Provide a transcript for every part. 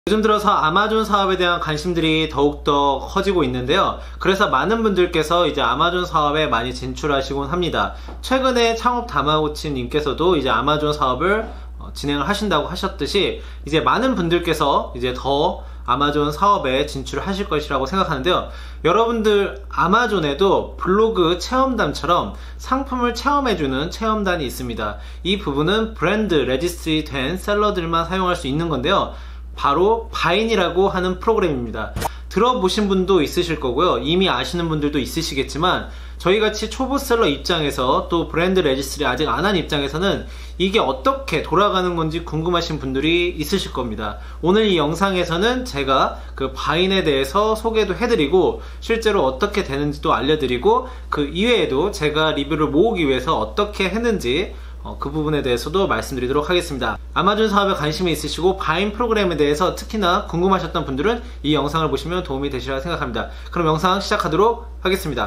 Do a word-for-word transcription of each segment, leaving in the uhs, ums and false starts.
요즘 들어서 아마존 사업에 대한 관심들이 더욱더 커지고 있는데요. 그래서 많은 분들께서 이제 아마존 사업에 많이 진출하시곤 합니다. 최근에 창업 다마고치 님께서도 이제 아마존 사업을 진행을 하신다고 하셨듯이 이제 많은 분들께서 이제 더 아마존 사업에 진출하실 것이라고 생각하는데요. 여러분들 아마존에도 블로그 체험단처럼 상품을 체험해주는 체험단이 있습니다. 이 부분은 브랜드 레지스트리 된 셀러들만 사용할 수 있는 건데요. 바로 바인이라고 하는 프로그램입니다. 들어보신 분도 있으실 거고요. 이미 아시는 분들도 있으시겠지만 저희같이 초보셀러 입장에서 또 브랜드 레지스트리 아직 안 한 입장에서는 이게 어떻게 돌아가는 건지 궁금하신 분들이 있으실 겁니다. 오늘 이 영상에서는 제가 그 바인에 대해서 소개도 해드리고 실제로 어떻게 되는지도 알려드리고 그 이외에도 제가 리뷰를 모으기 위해서 어떻게 했는지 어, 그 부분에 대해서도 말씀드리도록 하겠습니다. 아마존 사업에 관심이 있으시고 바인 프로그램에 대해서 특히나 궁금하셨던 분들은 이 영상을 보시면 도움이 되시리라 생각합니다. 그럼 영상 시작하도록 하겠습니다.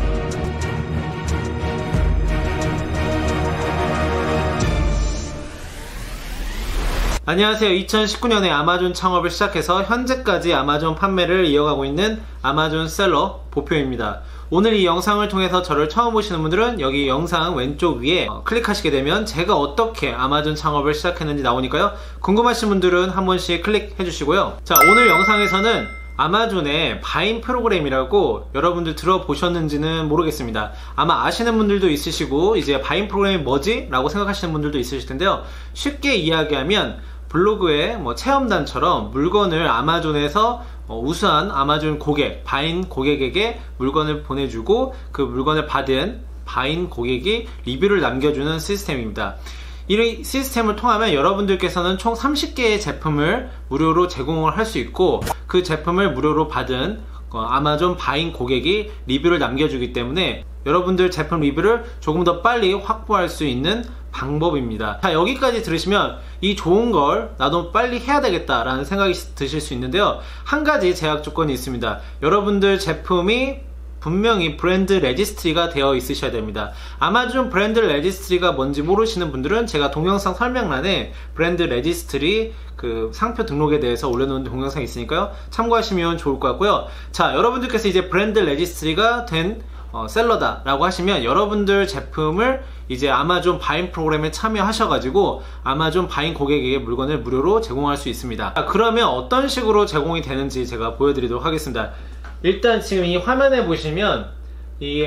안녕하세요. 이천십구 년에 아마존 창업을 시작해서 현재까지 아마존 판매를 이어가고 있는 아마존 셀러 보표입니다. 오늘 이 영상을 통해서 저를 처음 보시는 분들은 여기 영상 왼쪽 위에 어, 클릭하시게 되면 제가 어떻게 아마존 창업을 시작했는지 나오니까요. 궁금하신 분들은 한 번씩 클릭해 주시고요. 자, 오늘 영상에서는 아마존의 바인 프로그램이라고 여러분들 들어보셨는지는 모르겠습니다. 아마 아시는 분들도 있으시고 이제 바인 프로그램이 뭐지? 라고 생각하시는 분들도 있으실 텐데요. 쉽게 이야기하면 블로그의 뭐 체험단처럼 물건을 아마존에서 어, 우수한 아마존 고객, 바인 고객에게 물건을 보내주고 그 물건을 받은 바인 고객이 리뷰를 남겨주는 시스템입니다. 이 시스템을 통하면 여러분들께서는 총 삼십 개의 제품을 무료로 제공을 할 수 있고 그 제품을 무료로 받은 어, 아마존 바인 고객이 리뷰를 남겨주기 때문에 여러분들 제품 리뷰를 조금 더 빨리 확보할 수 있는 방법입니다. 자, 여기까지 들으시면 이 좋은 걸 나도 빨리 해야 되겠다 라는 생각이 드실 수 있는데요. 한 가지 제약 조건이 있습니다. 여러분들 제품이 분명히 브랜드 레지스트리가 되어 있으셔야 됩니다. 아마존 브랜드 레지스트리가 뭔지 모르시는 분들은 제가 동영상 설명란에 브랜드 레지스트리 그 상표 등록에 대해서 올려놓은 동영상이 있으니까요. 참고하시면 좋을 것 같고요. 자, 여러분들께서 이제 브랜드 레지스트리가 된 어, 셀러다 라고 하시면 여러분들 제품을 이제 아마존 바인 프로그램에 참여하셔가지고 아마존 바인 고객에게 물건을 무료로 제공할 수 있습니다. 자, 그러면 어떤 식으로 제공이 되는지 제가 보여드리도록 하겠습니다. 일단 지금 이 화면에 보시면 이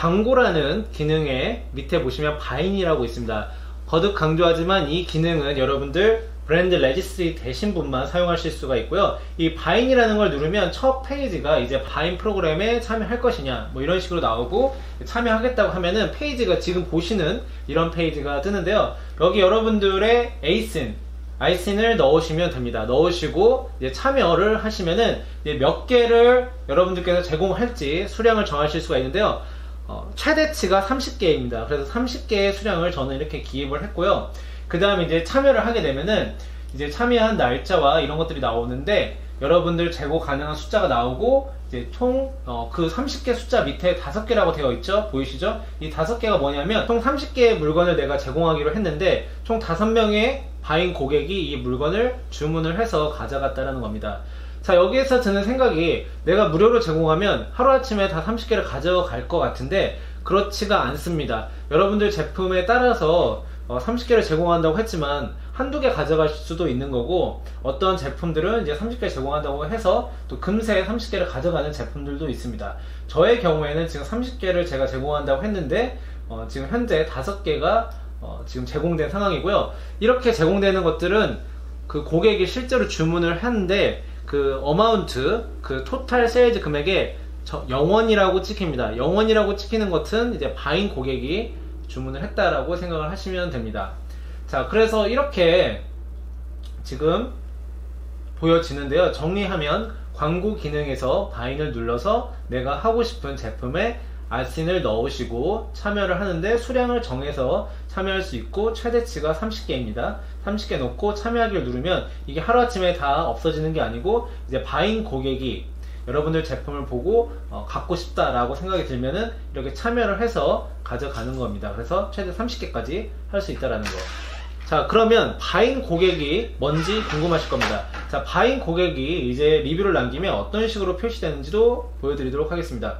광고라는 기능에 밑에 보시면 바인이라고 있습니다. 거듭 강조하지만 이 기능은 여러분들 브랜드 레지스트리 되신 분만 사용하실 수가 있고요. 이 바인이라는 걸 누르면 첫 페이지가 이제 바인 프로그램에 참여할 것이냐 뭐 이런 식으로 나오고 참여하겠다고 하면은 페이지가 지금 보시는 이런 페이지가 뜨는데요. 여기 여러분들의 에이슨 아이신을 넣으시면 됩니다. 넣으시고 이제 참여를 하시면은 이제 몇 개를 여러분들께서 제공할지 수량을 정하실 수가 있는데요. 어, 최대치가 삼십 개입니다. 그래서 삼십 개의 수량을 저는 이렇게 기입을 했고요. 그 다음에 이제 참여를 하게 되면은 이제 참여한 날짜와 이런 것들이 나오는데 여러분들 제공 가능한 숫자가 나오고 이제 총 그 삼십 개 숫자 밑에 다섯 개라고 되어 있죠? 보이시죠? 이 다섯 개가 뭐냐면 총 삼십 개의 물건을 내가 제공하기로 했는데 총 다섯 명의 바인 고객이 이 물건을 주문을 해서 가져갔다는 겁니다. 자, 여기에서 드는 생각이 내가 무료로 제공하면 하루아침에 다 삼십 개를 가져갈 것 같은데 그렇지가 않습니다. 여러분들 제품에 따라서 어, 삼십 개를 제공한다고 했지만 한두 개 가져가실 수도 있는 거고 어떤 제품들은 이제 삼십 개 제공한다고 해서 또 금세 삼십 개를 가져가는 제품들도 있습니다. 저의 경우에는 지금 삼십 개를 제가 제공한다고 했는데 어, 지금 현재 다섯 개가 어, 지금 제공된 상황이고요. 이렇게 제공되는 것들은 그 고객이 실제로 주문을 하는데 그 어마운트, 그 토탈 세일즈 금액에 영 원이라고 찍힙니다. 영 원이라고 찍히는 것은 이제 바인 고객이 주문을 했다라고 생각을 하시면 됩니다. 자, 그래서 이렇게 지금 보여지는데요. 정리하면 광고 기능에서 바인을 눌러서 내가 하고 싶은 제품에 아이신을 넣으시고 참여를 하는데 수량을 정해서 참여할 수 있고 최대치가 삼십 개입니다. 삼십 개 넣고 참여하기를 누르면 이게 하루아침에 다 없어지는 게 아니고 이제 바인 고객이 여러분들 제품을 보고 어, 갖고 싶다라고 생각이 들면은 이렇게 참여를 해서 가져가는 겁니다. 그래서 최대 삼십 개까지 할 수 있다라는 거. 자, 그러면 바인 고객이 뭔지 궁금하실 겁니다. 자, 바인 고객이 이제 리뷰를 남기면 어떤 식으로 표시되는지도 보여드리도록 하겠습니다.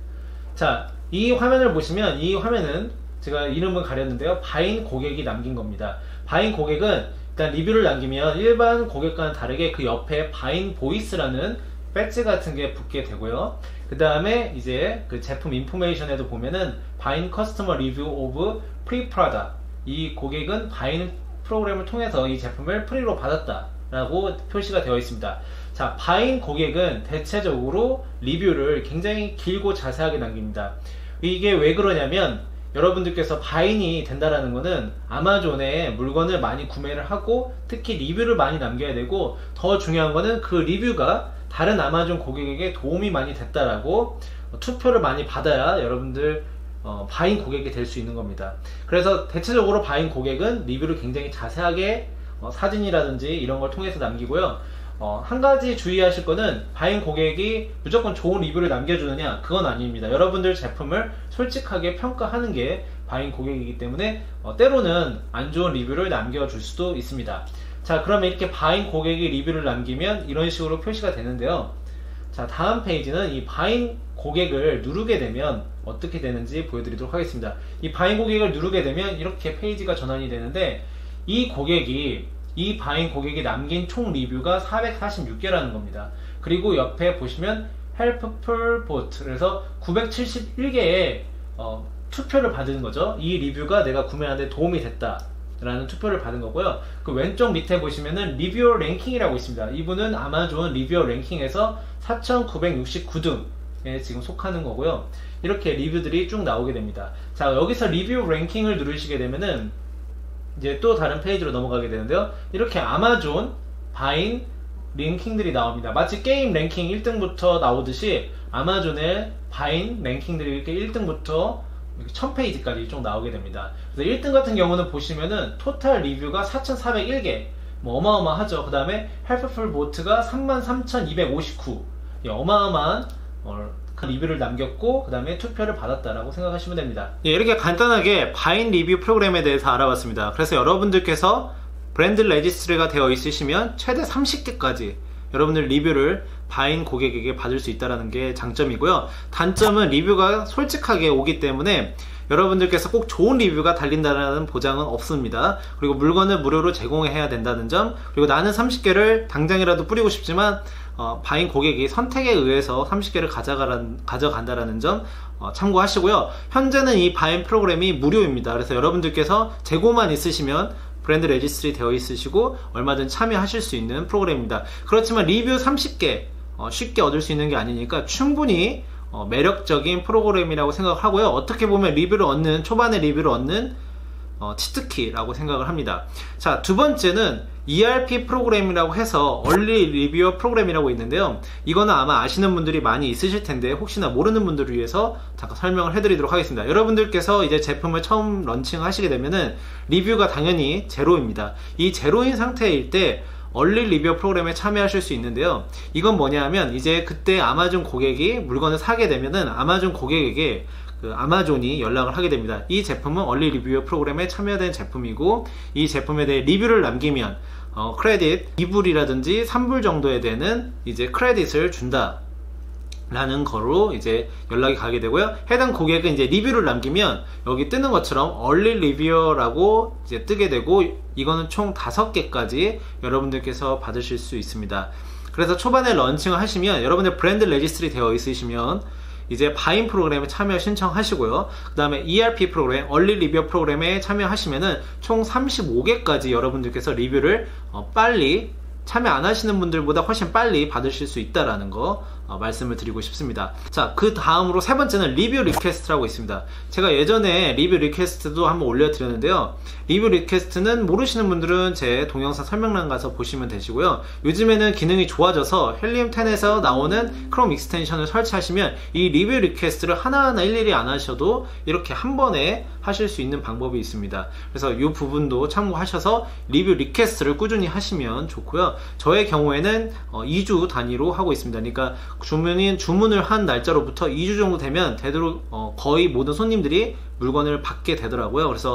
자, 이 화면을 보시면 이 화면은 제가 이름을 가렸는데요, 바인 고객이 남긴 겁니다. 바인 고객은 일단 리뷰를 남기면 일반 고객과는 다르게 그 옆에 바인 보이스라는 배지 같은 게 붙게 되고요. 그 다음에 이제 그 제품 인포메이션에도 보면은 바인 커스터머 리뷰 오브 프리 프라다, 이 고객은 바인 프로그램을 통해서 이 제품을 프리로 받았다 라고 표시가 되어 있습니다. 자, 바인 고객은 대체적으로 리뷰를 굉장히 길고 자세하게 남깁니다. 이게 왜 그러냐면 여러분들께서 바인이 된다라는 거는 아마존에 물건을 많이 구매를 하고 특히 리뷰를 많이 남겨야 되고, 더 중요한 거는 그 리뷰가 다른 아마존 고객에게 도움이 많이 됐다라고 투표를 많이 받아야 여러분들 어, 바인 고객이 될 수 있는 겁니다. 그래서 대체적으로 바인 고객은 리뷰를 굉장히 자세하게 어, 사진이라든지 이런 걸 통해서 남기고요. 어, 한 가지 주의하실 거는 바인 고객이 무조건 좋은 리뷰를 남겨주느냐, 그건 아닙니다. 여러분들 제품을 솔직하게 평가하는 게 바인 고객이기 때문에 어, 때로는 안 좋은 리뷰를 남겨줄 수도 있습니다. 자, 그러면 이렇게 바인 고객이 리뷰를 남기면 이런 식으로 표시가 되는데요. 자, 다음 페이지는 이 바인 고객을 누르게 되면 어떻게 되는지 보여드리도록 하겠습니다. 이 바인 고객을 누르게 되면 이렇게 페이지가 전환이 되는데, 이 고객이 이 바인 고객이 남긴 총 리뷰가 사백사십육 개라는 겁니다. 그리고 옆에 보시면 helpful vote, 그래서 구백칠십일 개의 어, 투표를 받은 거죠. 이 리뷰가 내가 구매하는데 도움이 됐다 라는 투표를 받은 거고요. 그 왼쪽 밑에 보시면은 리뷰어 랭킹이라고 있습니다. 이분은 아마존 리뷰어 랭킹에서 사천구백육십구 등에 지금 속하는 거고요. 이렇게 리뷰들이 쭉 나오게 됩니다. 자, 여기서 리뷰 랭킹을 누르시게 되면은 이제 또 다른 페이지로 넘어가게 되는데요. 이렇게 아마존 바인 랭킹들이 나옵니다. 마치 게임 랭킹 일 등부터 나오듯이 아마존의 바인 랭킹들이 이렇게 일 등부터 천 페이지까지 쭉 나오게 됩니다. 그래서 일 등 같은 경우는 보시면은 토탈 리뷰가 사천사백일 개, 뭐 어마어마하죠. 그 다음에 helpful vote가 삼만 삼천이백오십구, 예, 어마어마한 어, 리뷰를 남겼고 그 다음에 투표를 받았다라고 생각하시면 됩니다. 예, 이렇게 간단하게 바인 리뷰 프로그램에 대해서 알아봤습니다. 그래서 여러분들께서 브랜드 레지스트리가 되어 있으시면 최대 삼십 개까지 여러분들 리뷰를 바인 고객에게 받을 수 있다는 게 장점이고요. 단점은 리뷰가 솔직하게 오기 때문에 여러분들께서 꼭 좋은 리뷰가 달린다는 보장은 없습니다. 그리고 물건을 무료로 제공해야 된다는 점, 그리고 나는 삼십 개를 당장이라도 뿌리고 싶지만 어, 바인 고객이 선택에 의해서 삼십 개를 가져가란, 가져간다는 점 어, 참고하시고요. 현재는 이 바인 프로그램이 무료입니다. 그래서 여러분들께서 재고만 있으시면 브랜드 레지스트리 되어 있으시고 얼마든 참여하실 수 있는 프로그램입니다. 그렇지만 리뷰 삼십 개 어, 쉽게 얻을 수 있는 게 아니니까 충분히 어, 매력적인 프로그램이라고 생각하고요. 어떻게 보면 리뷰를 얻는, 초반에 리뷰를 얻는 어, 치트키라고 생각을 합니다. 자, 두 번째는 이알피 프로그램이라고 해서 얼리 리뷰어 프로그램이라고 있는데요. 이거는 아마 아시는 분들이 많이 있으실 텐데 혹시나 모르는 분들을 위해서 잠깐 설명을 해드리도록 하겠습니다. 여러분들께서 이제 제품을 처음 런칭 하시게 되면은 리뷰가 당연히 제로입니다. 이 제로인 상태일 때 얼리 리뷰어 프로그램에 참여하실 수 있는데요. 이건 뭐냐 하면 이제 그때 아마존 고객이 물건을 사게 되면은 아마존 고객에게 그 아마존이 연락을 하게 됩니다. 이 제품은 얼리 리뷰어 프로그램에 참여된 제품이고 이 제품에 대해 리뷰를 남기면 어, 크레딧 이 불이라든지 삼 불 정도에 되는 이제 크레딧을 준다 라는 거로 이제 연락이 가게 되고요. 해당 고객은 이제 리뷰를 남기면 여기 뜨는 것처럼 얼리 리뷰어라고 이제 뜨게 되고 이거는 총 다섯 개까지 여러분들께서 받으실 수 있습니다. 그래서 초반에 런칭을 하시면 여러분들 브랜드 레지스트리 되어 있으시면 이제 바인 프로그램에 참여 신청하시고요. 그 다음에 이알피 프로그램, 얼리 리뷰어 프로그램에 참여하시면은 총 삼십오 개까지 여러분들께서 리뷰를 어, 빨리 참여 안 하시는 분들보다 훨씬 빨리 받으실 수 있다라는 거 어, 말씀을 드리고 싶습니다. 자, 그 다음으로 세 번째는 리뷰 리퀘스트라고 있습니다. 제가 예전에 리뷰 리퀘스트도 한번 올려드렸는데요. 리뷰 리퀘스트는 모르시는 분들은 제 동영상 설명란 가서 보시면 되시고요. 요즘에는 기능이 좋아져서 헬리움 텐에서 나오는 크롬 익스텐션을 설치하시면 이 리뷰 리퀘스트를 하나하나 일일이 안 하셔도 이렇게 한 번에 하실 수 있는 방법이 있습니다. 그래서 이 부분도 참고하셔서 리뷰 리퀘스트를 꾸준히 하시면 좋고요. 저의 경우에는 어, 이 주 단위로 하고 있습니다. 그러니까 주문인 주문을 한 날짜로부터 이 주 정도 되면 되도록 어, 거의 모든 손님들이 물건을 받게 되더라고요. 그래서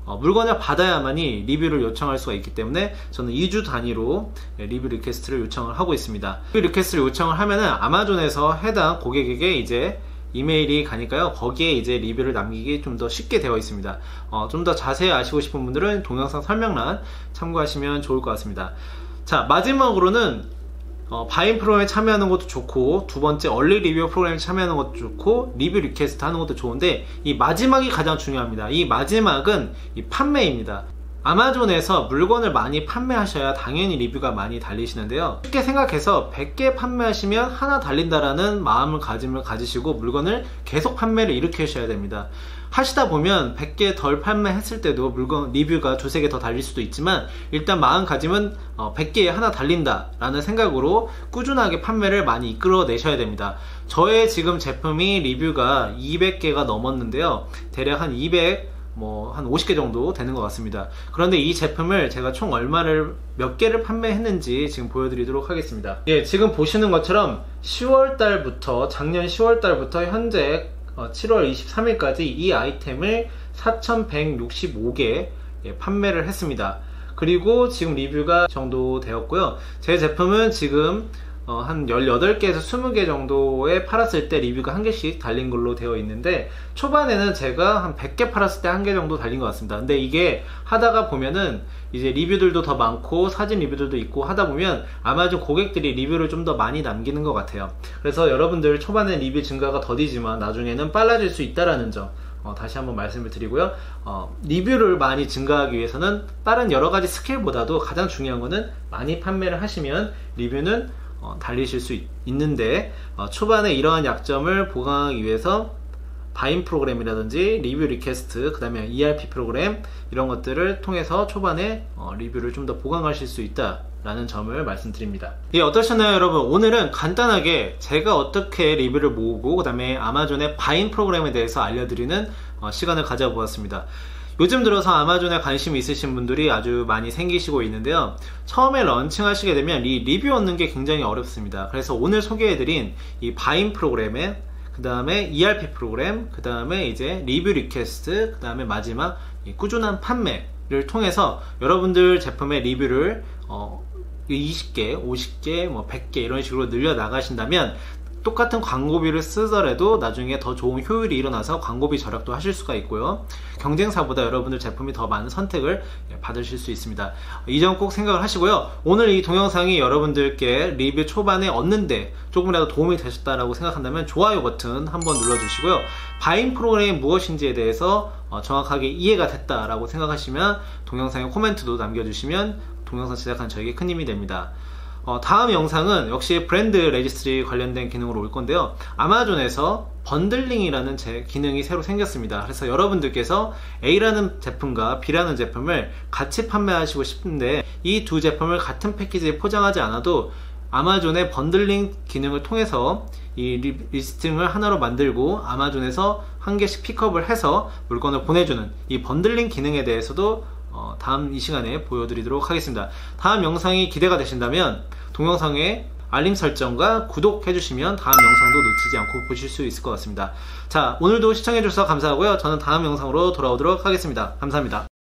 어, 물건을 받아야만이 리뷰를 요청할 수가 있기 때문에 저는 이 주 단위로 리뷰 리퀘스트를 요청을 하고 있습니다. 리뷰 리퀘스트를 요청을 하면은 아마존에서 해당 고객에게 이제 이메일이 가니까요, 거기에 이제 리뷰를 남기기 좀 더 쉽게 되어 있습니다. 어, 좀 더 자세히 아시고 싶은 분들은 동영상 설명란 참고하시면 좋을 것 같습니다. 자, 마지막으로는 어, 바잉 프로그램에 참여하는 것도 좋고, 두 번째 얼리 리뷰 프로그램에 참여하는 것도 좋고, 리뷰 리퀘스트 하는 것도 좋은데, 이 마지막이 가장 중요합니다. 이 마지막은 이 판매입니다. 아마존에서 물건을 많이 판매하셔야 당연히 리뷰가 많이 달리시는데요, 쉽게 생각해서 백 개 판매하시면 하나 달린다라는 마음을 가짐을 가지시고 물건을 계속 판매를 일으키셔야 됩니다. 하시다 보면 백 개 덜 판매했을 때도 물건 리뷰가 두세 개 더 달릴 수도 있지만, 일단 마음가짐은 어, 백 개에 하나 달린다 라는 생각으로 꾸준하게 판매를 많이 이끌어 내셔야 됩니다. 저의 지금 제품이 리뷰가 이백 개가 넘었는데요, 대략 한 이백, 뭐 한 오십 개 정도 되는 것 같습니다. 그런데 이 제품을 제가 총 얼마를 몇 개를 판매했는지 지금 보여드리도록 하겠습니다. 예, 지금 보시는 것처럼 시월 달부터, 작년 시월 달부터 현재 칠월 이십삼 일까지 이 아이템을 사천백육십오 개 예, 판매를 했습니다. 그리고 지금 리뷰가 정도 되었고요. 제 제품은 지금 어, 한 열여덟 개에서 이십 개 정도에 팔았을 때 리뷰가 한 개씩 달린 걸로 되어 있는데, 초반에는 제가 한 백 개 팔았을 때 한 개 정도 달린 것 같습니다. 근데 이게 하다가 보면은 이제 리뷰들도 더 많고 사진 리뷰들도 있고 하다 보면 아마존 고객들이 리뷰를 좀 더 많이 남기는 것 같아요. 그래서 여러분들 초반에 리뷰 증가가 더디지만 나중에는 빨라질 수 있다라는 점 어, 다시 한번 말씀을 드리고요. 어, 리뷰를 많이 증가하기 위해서는 다른 여러가지 스킬보다도 가장 중요한 거는 많이 판매를 하시면 리뷰는 어, 달리실 수 있, 있는데 어, 초반에 이러한 약점을 보강하기 위해서 바잉 프로그램이라든지 리뷰 리퀘스트, 그 다음에 이알피 프로그램, 이런 것들을 통해서 초반에 어, 리뷰를 좀 더 보강하실 수 있다 라는 점을 말씀드립니다. 예, 어떠셨나요 여러분? 오늘은 간단하게 제가 어떻게 리뷰를 모으고 그 다음에 아마존의 바잉 프로그램에 대해서 알려드리는 어, 시간을 가져보았습니다. 요즘 들어서 아마존에 관심이 있으신 분들이 아주 많이 생기시고 있는데요, 처음에 런칭하시게 되면 이 리뷰 얻는 게 굉장히 어렵습니다. 그래서 오늘 소개해드린 이 바잉 프로그램에, 그 다음에 이알피 프로그램, 그 다음에 이제 리뷰 리퀘스트, 그 다음에 마지막 이 꾸준한 판매를 통해서 여러분들 제품의 리뷰를 어, 이십 개, 오십 개, 뭐 백 개 이런 식으로 늘려 나가신다면 똑같은 광고비를 쓰더라도 나중에 더 좋은 효율이 일어나서 광고비 절약도 하실 수가 있고요, 경쟁사보다 여러분들 제품이 더 많은 선택을 받으실 수 있습니다. 이 점 꼭 생각을 하시고요. 오늘 이 동영상이 여러분들께 리뷰 초반에 얻는데 조금이라도 도움이 되셨다라고 생각한다면 좋아요 버튼 한번 눌러주시고요, 바잉 프로그램이 무엇인지에 대해서 정확하게 이해가 됐다라고 생각하시면 동영상에 코멘트도 남겨주시면 동영상 제작한 저에게 큰 힘이 됩니다. 어, 다음 영상은 역시 브랜드 레지스트리 관련된 기능으로 올 건데요, 아마존에서 번들링이라는 제 기능이 새로 생겼습니다. 그래서 여러분들께서 A라는 제품과 B라는 제품을 같이 판매하시고 싶은데 이 두 제품을 같은 패키지에 포장하지 않아도 아마존의 번들링 기능을 통해서 이 리, 리스팅을 하나로 만들고 아마존에서 한 개씩 픽업을 해서 물건을 보내주는 이 번들링 기능에 대해서도 어, 다음 이 시간에 보여드리도록 하겠습니다. 다음 영상이 기대가 되신다면 동영상에 알림 설정과 구독해주시면 다음 영상도 놓치지 않고 보실 수 있을 것 같습니다. 자, 오늘도 시청해주셔서 감사하고요. 저는 다음 영상으로 돌아오도록 하겠습니다. 감사합니다.